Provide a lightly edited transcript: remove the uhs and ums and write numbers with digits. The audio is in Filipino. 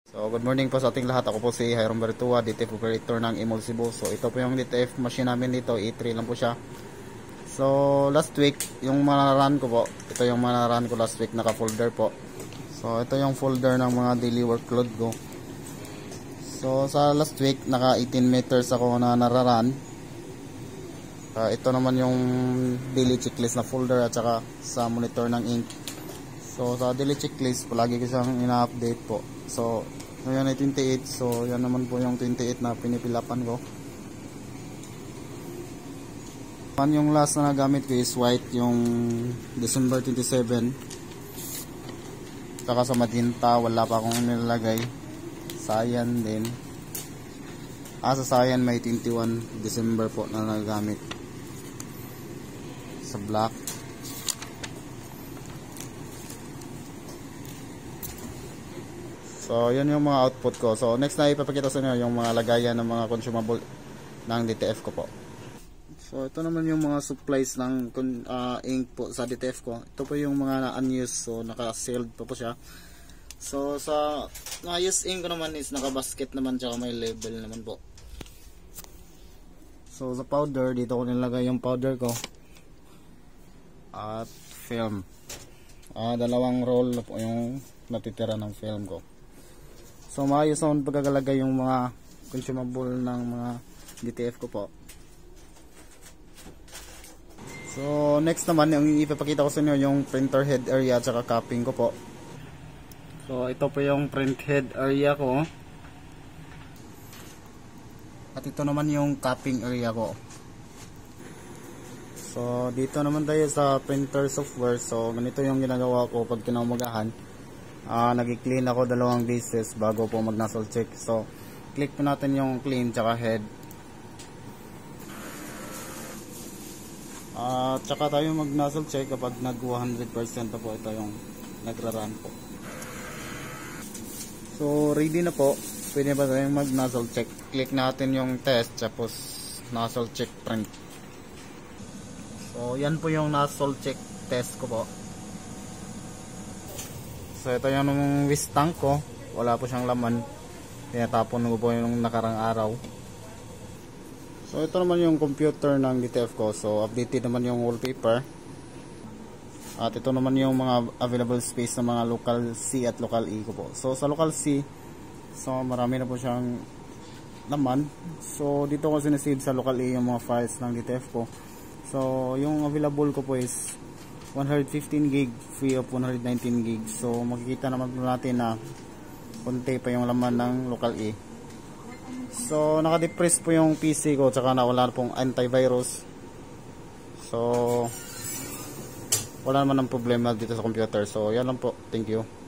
So good morning po sa ating lahat. Ako po si Hiram Baritua, DTF operator ng Imol Cebu. So ito po yung DTF machine namin dito, E3 lang po siya. So last week yung manaran ko po, ito yung manaran ko last week, naka folder po. So ito yung folder ng mga daily workload ko. So sa last week naka 18 meters ako na nararan. Ito naman yung daily checklist na folder at saka sa monitor ng ink. So sa daily checklist palagi ko siyang ina-update po. So ngayon ay 28, so yan naman po yung 28 na pinipilapan ko. Yung last na nagamit ko is white, yung December 27. Saka sa magenta wala pa akong nilalagay. Cyan din. Sa cyan may 21 December po na nagamit. Sa black. So, yun yung mga output ko. So, next na ipapakita sa inyo yung mga lagayan ng mga consumable ng DTF ko po. So, ito naman yung mga supplies ng ink po sa DTF ko. Ito po yung mga na-unused. So, naka-sealed pa po siya. So, sa na-used ink ko naman is naka-basket naman tsaka may label naman po. So, sa powder, dito ko nilagay yung powder ko. At film. Dalawang roll po yung natitira ng film ko. So maayos naman pagkakalagay yung mga consumable ng mga DTF ko po. So next naman yung ipapakita ko sa inyo yung printer head area at saka capping ko po. So ito po yung print head area ko. At ito naman yung capping area ko. So dito naman tayo sa printer software. So ganito yung ginagawa ko pag kinaumagahan. Nag-clean ako 2 beses bago po mag-nozzle check. So click po natin yung clean tsaka head. Tsaka tayo mag-nozzle check kapag nag 100% na po. Ito yung nagra-run po. So ready na po. Pwede ba tayong mag-nozzle check? Click natin yung test tapos nozzle check print. So yan po yung nozzle check test ko po. So ito yung waste tank ko. Wala po siyang laman. Tinatapon ko po yung nakarang araw. So ito naman yung computer ng DTF ko. So updated naman yung wallpaper. At ito naman yung mga available space ng mga local C at local E ko po. So sa local C, so marami na po siyang laman. So dito ko sinisave sa local E yung mga files ng DTF ko. So yung available ko po is 115 gig free of 119 gig. So makikita naman po natin na konti pa yung laman ng local E. So naka-depress po yung PC ko tsaka na wala pong antivirus. So wala naman ng problema dito sa computer. So yan lang po. Thank you.